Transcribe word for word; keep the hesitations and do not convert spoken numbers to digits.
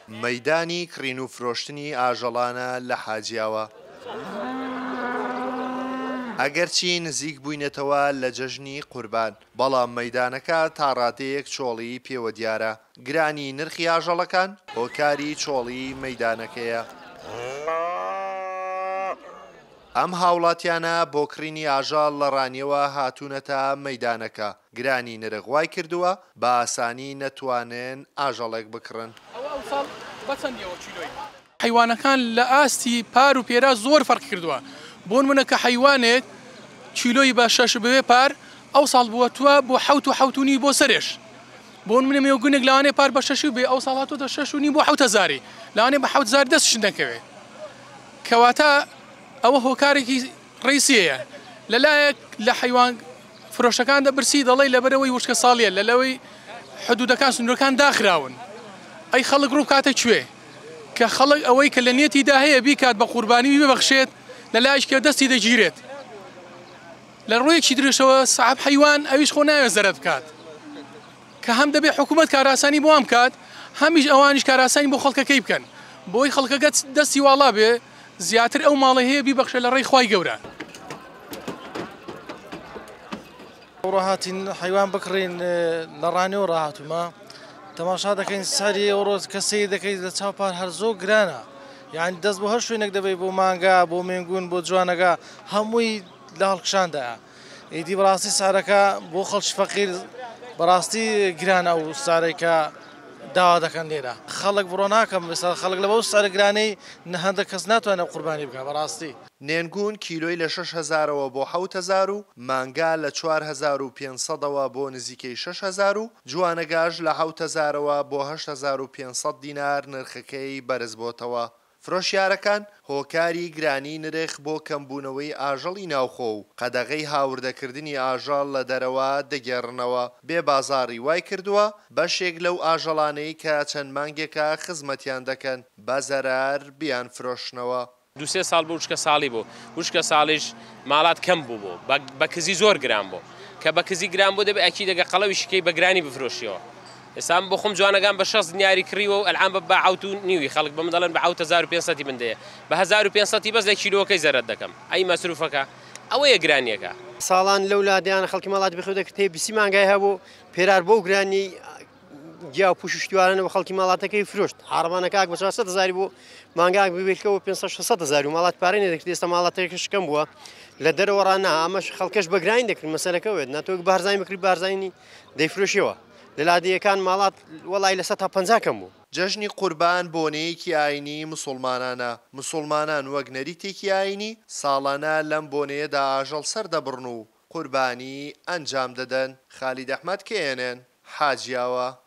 مەیدانی کڕین و فرۆشتنی ئاژەڵانە لە حاجیاوە. ئەگەرچی نزیک بووینەتەوە لە جەژنی قوربان، بەڵام مەیدانەکە تا ڕادەیەک چۆڵی پێوە دیارە. گرانی نرخی ئاژەڵەکان هۆکاری چۆڵی مەیدانەکەیە. ئەم هاوڵاتیانە بۆ کڕینی ئاژەڵ لە ڕانیەوە هاتوونەتە مەیدانەکە. گرانی نرخ وای کردووە بە ئاسانی نەتوانێن ئاژەڵێک بکڕن. حیوانەکان لە ئاستی پار و پێرا زۆر فەرق کردووە. بۆ نمونە کە حیوانێک چیلۆی بە شەش بوێ پار ئەو ساڵ بووەتووە بۆ حەوت و حەوتونی بۆ سەرێش. بۆ نمونە مێوگونێک لەوانێ پار بە شەش بێ ئەو ساڵ هاتووەتە شەش و نیم بۆ حەوت هەزاری، لەوانێ بە حەوت هەزار دەستشن دەکەوێت. کەواتە ئەوە هۆکارێکی ڕیسیەیە. لەلایەک لە حیوان فرۆشەکان دەبرسی دەڵێ لەبەرەوەی وشکە ساڵیە لەلەوەی حدودەکان سنوورەکان داخراون. ئەی خەڵک ڕوو کاتە کوێ کە خەڵک ئەوەی کە لە نێتیدا هەیە بیکات بە قوربانی ببەخشێت لەلایەکە دەستی دەگیرێت. لە ڕوویەکی درێژەوە سەعاب حیوان ئەویش خۆ ناوێت زەرەت بکات کە هەم دەبێت حکوومەت کاراسانی بۆ ئەم کات، هەمیش ئەوانیش کاراسانی بۆ خەڵکەکەی بکەن بۆی خەڵکەکە دەستی واڵا بێ زیاتر ئەو ماڵە هەیە بیبەخشە لە ڕێی خوای گەورە. ڕاهاتین حیوان بکڕین لە ڕانیەوە ڕاهاتومە تەماشا دەکەین سەری ئەوڕۆ کەسی دەکەیت لە چاوپار هەر زۆر گرانە، یعنی دەست بۆ هەر شوێنێک دەبێت بۆ مانگا بۆ مێنگون بۆ جوانەکە هەمووی لە هەڵکشاندایە. ئیدی بەڕاستی سارەکە بۆ خەڵکی فەقیر بەڕاستی گرانە و سارێکە داوا دەکەن لێرە. خەڵک بڕۆ ناکەم بەسەر خەڵک لە بەو سارە گرانەی هەندێک کەس ناتوانێت قوربانی بکە بەڕاستی. نێنگون کیلۆی لە شەش هەزارەوە بۆ حەوت هەزار و مانگا لە چوار هەزار و پێنج سەدەوە بۆ نزیکەی شەش هەزار و جوانەگاش لە حەوت هەزارەوە بۆ هەشت هەزار و پێنج سەد دینار نرخەکەی بەرز بۆتەوە. فرۆشیارەکان هۆکاری گرانی نرخ بۆ کەمبوونەوەی ئاژەڵی ناوخۆ و قەدەغەی هاوردەکردنی ئاژەڵ لە دەرەوە دەگێڕنەوە. بێ بازاڕی وای کردووە بەشێک لەو ئاژەڵانەی کە چەند مانگێکە خزمەتیان دەکەن بە زەرار بیان فرۆشنەوە. دو سێ ساڵ بۆ وشکە ساڵی بوو، وشکە ساڵیش ماڵات کەم بوو بوو بە کزی زۆر گران بوو کە بە کزی گران بوو دەبێت ئەکی دەگە قەڵەوی شکەی بە گرانی بفرۆشیەوە. ئێستا بۆ خۆم جوانەکان بە شەش دیاری کڕیوە و ئەلعان بە حەوت و نیوی خەڵک بە من دەڵێن بە حەوت هەزار و پێنج سەدی من دەیە بە هەزار و پێنج سەدی بەس لە کیلۆکەی زەرەت دەکەم. ئەی مەسروفەکە ئەوەیە گرانیەکە. ساڵان لەو لادیانە خەڵکی ماڵاتی بخێ دەکرێت بیسی مانگای هەبوو پێرار بۆ گرانی گیا و پوشتیوارانەوە خەڵکی ماڵاتەکەی فرۆشت. حاڕمانەکە بە چوار سەد هەزاری بوو مانگاک ببێتەوە پێنج سەد هەزار و ماڵات پارەی نەدەکرێت. ئێستا ماڵاتەکە شکەم بووە لە دەرەوە ڕانا ئەمەش خەڵکەش بە گرانی دەکرد مەسەلەکەوێت ناتۆک بارزانانی بکری بارزانانی دەیفرۆشیەوە لە لادیەکان ماڵات وەڵای لە سەد تا پەنجا کەم بوو. جەژنی قوربان بۆنەیەکی ئاینی مسڵمانانە. مسڵمانان وەک نەریتێکی ئاینی ساڵانە لەم بۆنەیەدا ئاژەڵ سەردەبڕن و قوربانی ئەنجام دەدەن. خالید ئەحمەد کێنێن حاجیاوە.